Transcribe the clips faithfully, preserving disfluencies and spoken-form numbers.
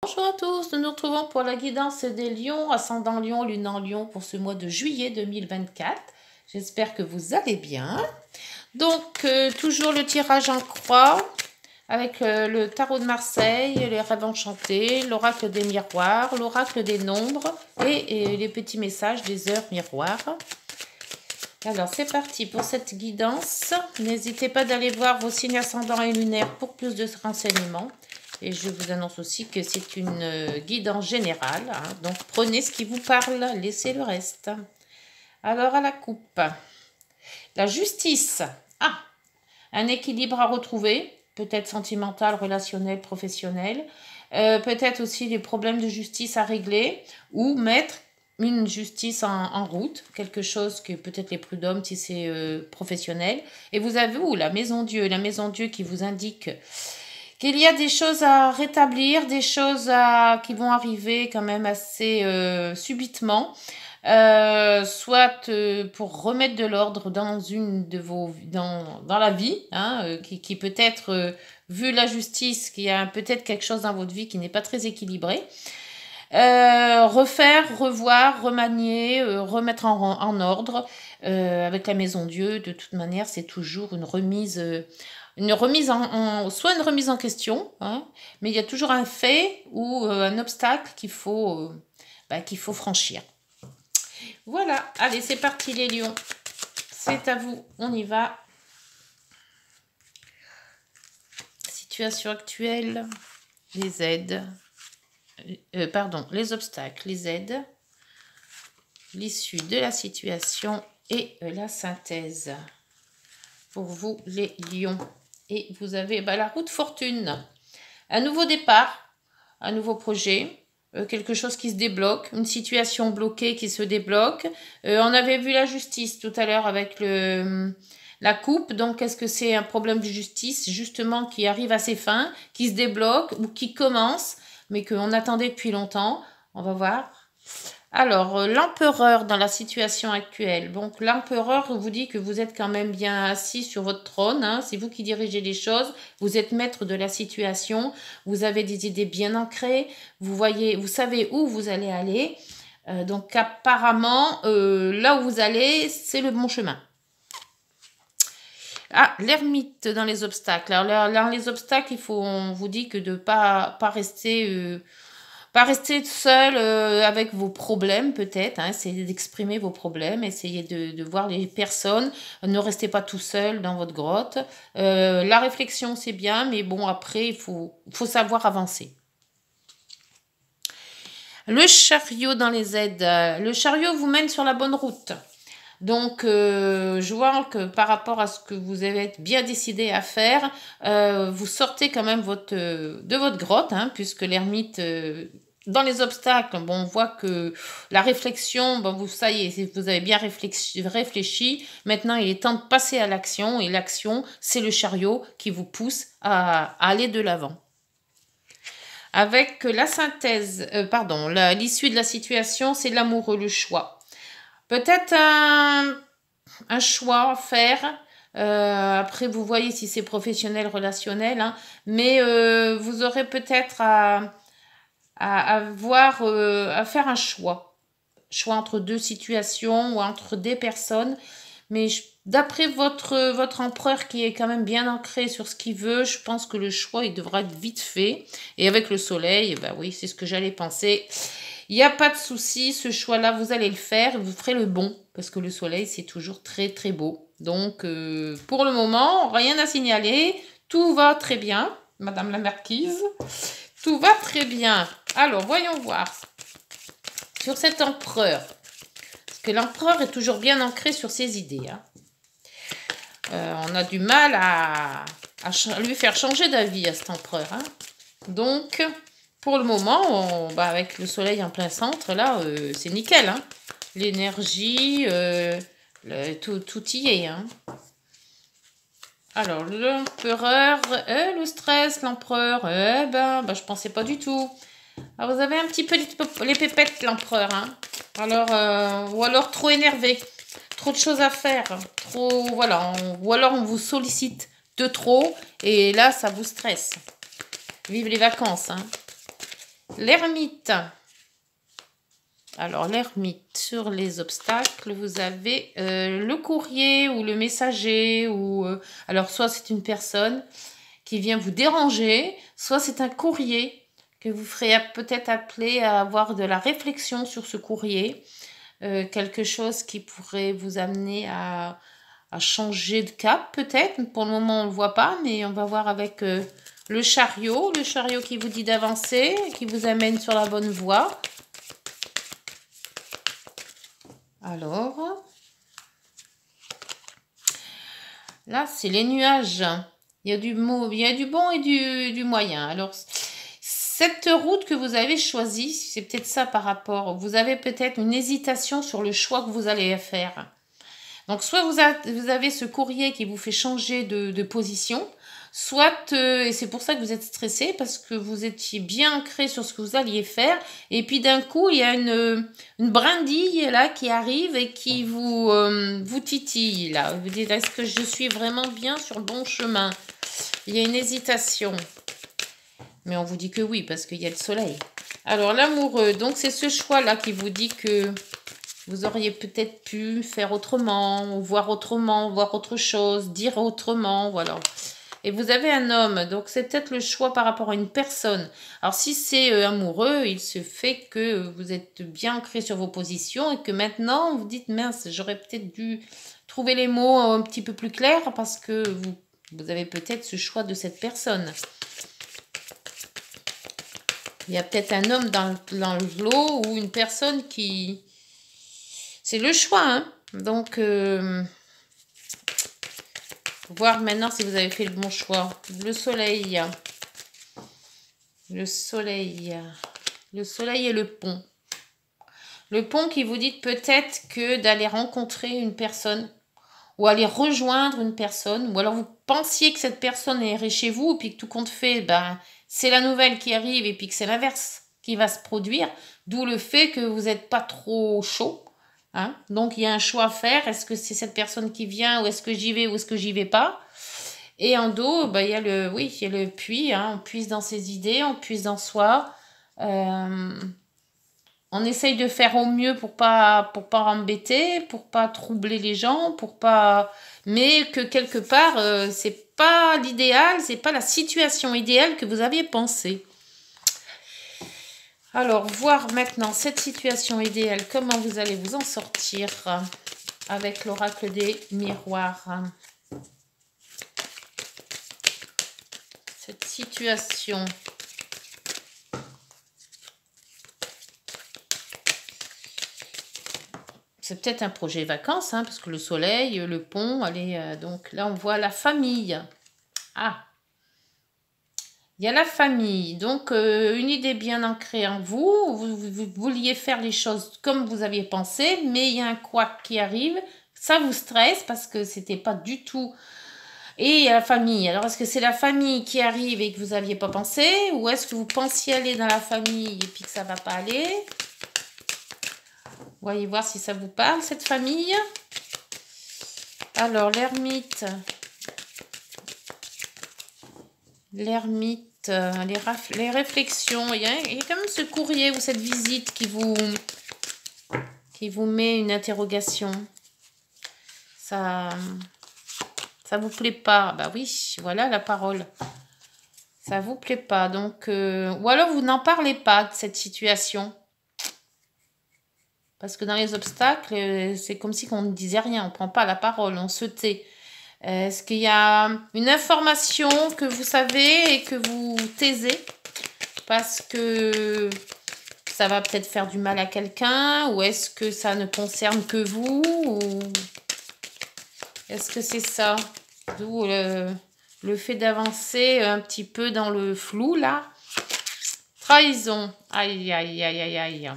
Bonjour à tous, nous nous retrouvons pour la guidance des lions, ascendant lion, lune en lion pour ce mois de juillet deux mille vingt-quatre. J'espère que vous allez bien. Donc, euh, toujours le tirage en croix avec euh, le tarot de Marseille, les rêves enchantés, l'oracle des miroirs, l'oracle des nombres et, et les petits messages des heures miroirs. Alors, c'est parti pour cette guidance. N'hésitez pas d'aller voir vos signes ascendants et lunaires pour plus de renseignements. Et je vous annonce aussi que c'est une guidance générale. Hein, donc, prenez ce qui vous parle, laissez le reste. Alors, à la coupe. La justice. Ah, un équilibre à retrouver. Peut-être sentimental, relationnel, professionnel. Euh, peut-être aussi des problèmes de justice à régler. Ou mettre une justice en, en route. Quelque chose que peut-être les prud'hommes si c'est euh, professionnel. Et vous avez où la maison Dieu. La maison Dieu qui vous indique qu'il y a des choses à rétablir, des choses à, qui vont arriver quand même assez euh, subitement, euh, soit euh, pour remettre de l'ordre dans une de vos dans, dans la vie, hein, euh, qui, qui peut-être, euh, vu la justice, qu'il y a peut-être quelque chose dans votre vie qui n'est pas très équilibré. Euh, refaire, revoir, remanier, euh, remettre en, en ordre euh, avec la maison Dieu. De toute manière, c'est toujours une remise... Euh, une remise en, en, soit une remise en question, hein, mais il y a toujours un fait ou euh, un obstacle qu'il faut, euh, bah, qu'il faut franchir. Voilà, allez, c'est parti les lions. C'est à vous, on y va. Situation actuelle, les aides, euh, pardon, les obstacles, les aides, l'issue de la situation et euh, la synthèse. Pour vous les lions. Et vous avez bah, la route fortune. Un nouveau départ, un nouveau projet, euh, quelque chose qui se débloque, une situation bloquée qui se débloque. Euh, on avait vu la justice tout à l'heure avec le, la coupe. Donc, est-ce que c'est un problème de justice, justement, qui arrive à ses fins, qui se débloque ou qui commence, mais qu'on attendait depuis longtemps? On va voir. Alors, euh, l'empereur dans la situation actuelle. Donc, l'empereur vous dit que vous êtes quand même bien assis sur votre trône. Hein, c'est vous qui dirigez les choses. Vous êtes maître de la situation. Vous avez des idées bien ancrées. Vous voyez, vous savez où vous allez aller. Euh, donc, apparemment, euh, là où vous allez, c'est le bon chemin. Ah, l'ermite dans les obstacles. Alors, dans les obstacles, il faut, on vous dit que de ne pas, pas rester... Euh, Pas rester seul euh, avec vos problèmes peut-être, hein, essayez d'exprimer vos problèmes, essayez de, de voir les personnes, ne restez pas tout seul dans votre grotte. Euh, la réflexion c'est bien, mais bon après il faut, faut savoir avancer. Le chariot dans les aides, le chariot vous mène sur la bonne route. Donc, euh, je vois que par rapport à ce que vous avez bien décidé à faire, euh, vous sortez quand même votre, de votre grotte, hein, puisque l'ermite, euh, dans les obstacles, bon, on voit que la réflexion, bon, vous, ça y est, vous avez bien réfléchi, réfléchi. Maintenant, il est temps de passer à l'action, et l'action, c'est le chariot qui vous pousse à, à aller de l'avant. Avec la synthèse, euh, pardon, l'issue de la situation, c'est l'amoureux, le choix. Peut-être un, un choix à faire. Euh, après, vous voyez si c'est professionnel, relationnel. Hein, mais euh, vous aurez peut-être à, à, à, voir, euh, à faire un choix. Choix entre deux situations ou entre des personnes. Mais d'après votre, votre empereur qui est quand même bien ancré sur ce qu'il veut, je pense que le choix, il devra être vite fait. Et avec le soleil, ben oui, c'est ce que j'allais penser. Il n'y a pas de souci, ce choix-là, vous allez le faire et vous ferez le bon. Parce que le soleil, c'est toujours très, très beau. Donc, euh, pour le moment, rien à signaler. Tout va très bien, Madame la Marquise. Tout va très bien. Alors, voyons voir. Sur cet empereur. Parce que l'empereur est toujours bien ancré sur ses idées. Hein. Euh, on a du mal à, à lui faire changer d'avis à cet empereur. Hein. Donc... Pour le moment, on, bah avec le soleil en plein centre, là, euh, c'est nickel. Hein. L'énergie, euh, tout, tout y est. Hein. Alors, l'empereur, euh, le stress, l'empereur, eh ben, bah, je pensais pas du tout. Alors, vous avez un petit peu les, les pépettes, l'empereur. Hein. Alors, euh, ou alors trop énervé, trop de choses à faire, trop, voilà, on, ou alors on vous sollicite de trop, et là, ça vous stresse. Vive les vacances, hein. L'ermite. Alors, l'ermite, sur les obstacles, vous avez euh, le courrier ou le messager. Ou euh, alors, soit c'est une personne qui vient vous déranger, soit c'est un courrier que vous ferez peut-être appeler à avoir de la réflexion sur ce courrier. Euh, quelque chose qui pourrait vous amener à, à changer de cap, peut-être. Pour le moment, on ne le voit pas, mais on va voir avec euh, le chariot. Le chariot qui vous dit d'avancer, qui vous amène sur la bonne voie. Alors, là, c'est les nuages. Il y a du, mot, il y a du bon et du, du moyen. Alors, cette route que vous avez choisie, c'est peut-être ça par rapport. Vous avez peut-être une hésitation sur le choix que vous allez faire. Donc, soit vous, a, vous avez ce courrier qui vous fait changer de, de position, soit, euh, et c'est pour ça que vous êtes stressé, parce que vous étiez bien ancré sur ce que vous alliez faire, et puis d'un coup, il y a une, une brindille là qui arrive et qui vous, euh, vous titille. Là. Vous dites, est-ce que je suis vraiment bien sur le bon chemin? Il y a une hésitation. Mais on vous dit que oui, parce qu'il y a le soleil. Alors, l'amoureux, donc c'est ce choix-là qui vous dit que vous auriez peut-être pu faire autrement, voir autrement, voir autre chose, dire autrement, voilà. Et vous avez un homme, donc c'est peut-être le choix par rapport à une personne. Alors si c'est euh, amoureux, il se fait que vous êtes bien ancré sur vos positions et que maintenant vous dites, mince, j'aurais peut-être dû trouver les mots un petit peu plus clairs parce que vous, vous avez peut-être ce choix de cette personne. Il y a peut-être un homme dans, dans le lot ou une personne qui... C'est le choix, hein. Donc, euh, voir maintenant si vous avez fait le bon choix. Le soleil. Le soleil. Le soleil et le pont. Le pont qui vous dit peut-être que d'aller rencontrer une personne ou aller rejoindre une personne, ou alors vous pensiez que cette personne irait chez vous, et puis que tout compte fait, ben, c'est la nouvelle qui arrive, et puis que c'est l'inverse qui va se produire, d'où le fait que vous n'êtes pas trop chaud. Hein? Donc, il y a un choix à faire. Est-ce que c'est cette personne qui vient, ou est-ce que j'y vais, ou est-ce que j'y vais pas? Et en dos, ben, il y a le, oui, il y a le puits. Hein? On puise dans ses idées, on puise dans soi. Euh, on essaye de faire au mieux pour pas, pour pas embêter, pour pas troubler les gens, pour pas, mais que quelque part, euh, c'est pas l'idéal, c'est pas la situation idéale que vous aviez pensé. Alors, voir maintenant cette situation idéale, comment vous allez vous en sortir avec l'oracle des miroirs. Cette situation. C'est peut-être un projet vacances, hein, parce que le soleil, le pont, allez, euh, donc là on voit la famille. Ah, il y a la famille, donc euh, une idée bien ancrée en vous. Vous, vous, vous vouliez faire les choses comme vous aviez pensé, mais il y a un couac qui arrive, ça vous stresse parce que c'était pas du tout. Et il y a la famille. Alors est-ce que c'est la famille qui arrive et que vous n'aviez pas pensé, ou est-ce que vous pensiez aller dans la famille et puis que ça va pas aller? Voyez voir si ça vous parle, cette famille. Alors, l'ermite. L'ermite, les, les réflexions. Il y, a, il y a quand même ce courrier ou cette visite qui vous, qui vous met une interrogation. Ça ça vous plaît pas? Bah oui, voilà la parole. Ça vous plaît pas. Donc, euh, ou alors vous n'en parlez pas de cette situation. Parce que dans les obstacles, c'est comme si on ne disait rien, on ne prend pas la parole, on se tait. Est-ce qu'il y a une information que vous savez et que vous taisez parce que ça va peut-être faire du mal à quelqu'un, ou est-ce que ça ne concerne que vous, ou est-ce que c'est ça? D'où le, le fait d'avancer un petit peu dans le flou, là. Trahison. Aïe, aïe, aïe, aïe, aïe.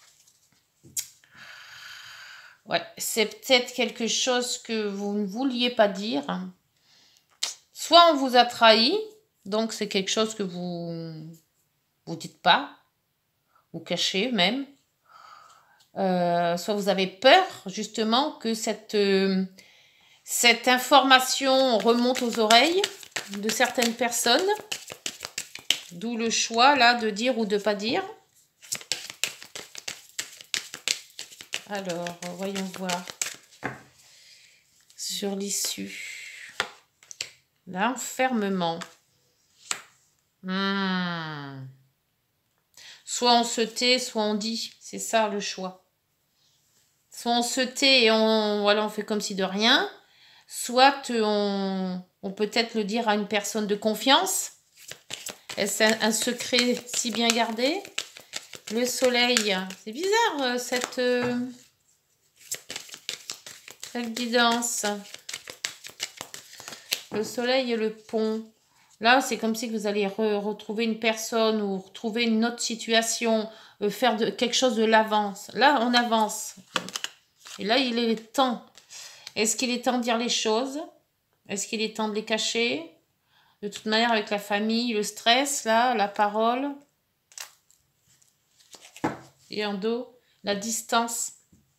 Ouais, c'est peut-être quelque chose que vous ne vouliez pas dire. Soit on vous a trahi, donc c'est quelque chose que vous vous dites pas, vous cachez même. Euh, soit vous avez peur justement que cette, euh, cette information remonte aux oreilles de certaines personnes. D'où le choix, là, de dire ou de pas dire. Alors, voyons voir. Sur l'issue. L'enfermement. Hmm. Soit on se tait, soit on dit. C'est ça le choix. Soit on se tait et on, voilà, on fait comme si de rien. Soit on, on peut peut-être le dire à une personne de confiance. Est-ce un, un secret si bien gardé? Le soleil. C'est bizarre euh, cette, euh, cette guidance. Le soleil et le pont. Là, c'est comme si vous allez re retrouver une personne ou retrouver une autre situation, euh, faire de, quelque chose de l'avance. Là, on avance. Et là, il est temps. Est-ce qu'il est temps de dire les choses? Est-ce qu'il est temps de les cacher? De toute manière, avec la famille, le stress, là, la parole. Et en dos, la distance.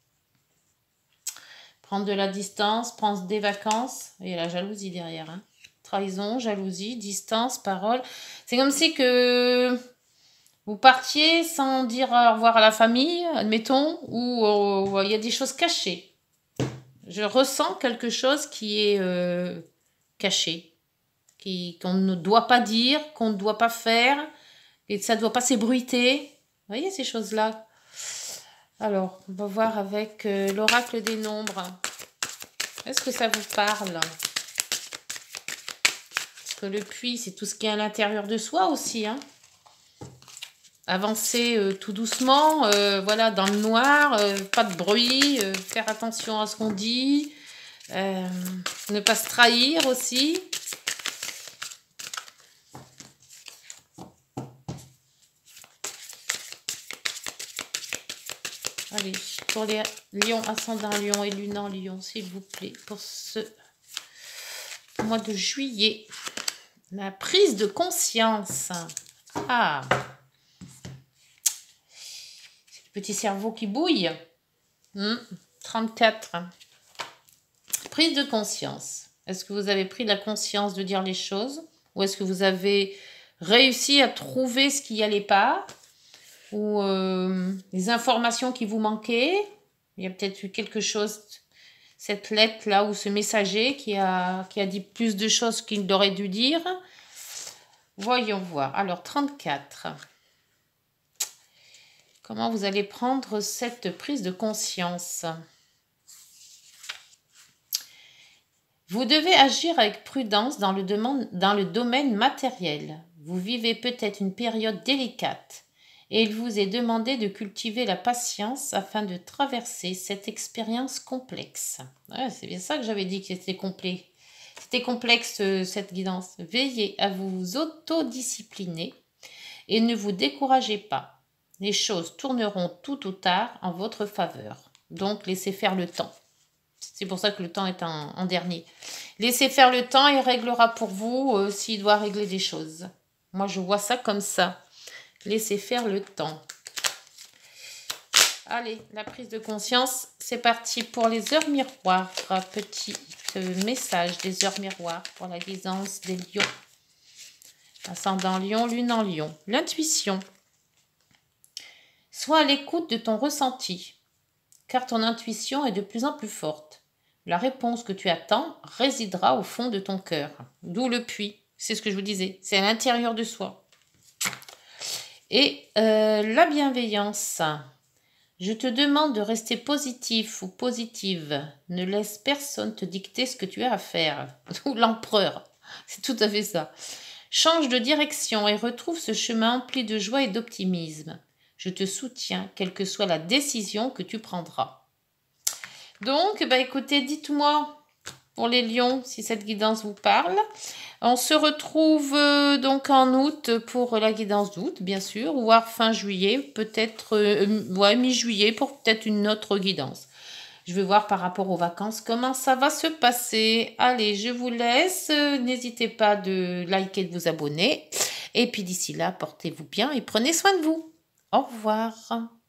Prendre de la distance, prendre des vacances. Et la jalousie derrière, hein. Trahison, jalousie, distance, parole. C'est comme si que vous partiez sans dire au revoir à la famille, admettons, ou euh, il y a des choses cachées. Je ressens quelque chose qui est euh, caché, qui, qu'on ne doit pas dire, qu'on ne doit pas faire, et ça ne doit pas s'ébruiter. Vous voyez ces choses-là? Alors, on va voir avec euh, l'oracle des nombres. Est-ce que ça vous parle? Que le puits, c'est tout ce qui est à l'intérieur de soi aussi. Hein. Avancer euh, tout doucement, euh, voilà, dans le noir, euh, pas de bruit, euh, faire attention à ce qu'on dit, euh, ne pas se trahir aussi. Allez, pour les lions, ascendant lion et lune en lion, s'il vous plaît, pour ce mois de juillet. La prise de conscience. Ah. C'est le petit cerveau qui bouille. Hmm. trente-quatre. Prise de conscience. Est-ce que vous avez pris la conscience de dire les choses? Ou est-ce que vous avez réussi à trouver ce qui n'y allait pas? Ou euh, les informations qui vous manquaient? Il y a peut-être eu quelque chose, cette lettre-là, ou ce messager qui a, qui a dit plus de choses qu'il aurait dû dire. Voyons voir. Alors, trente-quatre. Comment vous allez prendre cette prise de conscience? Vous devez agir avec prudence dans le, demande, dans le domaine matériel. Vous vivez peut-être une période délicate et il vous est demandé de cultiver la patience afin de traverser cette expérience complexe. Ouais, c'est bien ça que j'avais dit que c'était complet. C'était complexe cette guidance. Veillez à vous autodiscipliner et ne vous découragez pas. Les choses tourneront tôt ou tard en votre faveur. Donc laissez faire le temps. C'est pour ça que le temps est en, en dernier. Laissez faire le temps, il réglera pour vous euh, s'il doit régler des choses. Moi, je vois ça comme ça. Laissez faire le temps. Allez, la prise de conscience, c'est parti pour les heures miroirs. Petit euh, message des heures miroirs pour la guidance des lions. Ascendant lion, lune en lion. L'intuition. Sois à l'écoute de ton ressenti, car ton intuition est de plus en plus forte. La réponse que tu attends résidera au fond de ton cœur. D'où le puits. C'est ce que je vous disais. C'est à l'intérieur de soi. Et euh, la bienveillance. Je te demande de rester positif ou positive. Ne laisse personne te dicter ce que tu as à faire. Ou l'empereur. C'est tout à fait ça. Change de direction et retrouve ce chemin empli de joie et d'optimisme. Je te soutiens, quelle que soit la décision que tu prendras. Donc, bah écoutez, dites-moi pour les lions si cette guidance vous parle. On se retrouve euh, donc en août pour la guidance d'août, bien sûr, voire fin juillet, peut-être, euh, ouais, mi-juillet pour peut-être une autre guidance. Je vais voir par rapport aux vacances comment ça va se passer. Allez, je vous laisse. N'hésitez pas de liker, de vous abonner. Et puis d'ici là, portez-vous bien et prenez soin de vous. Au revoir.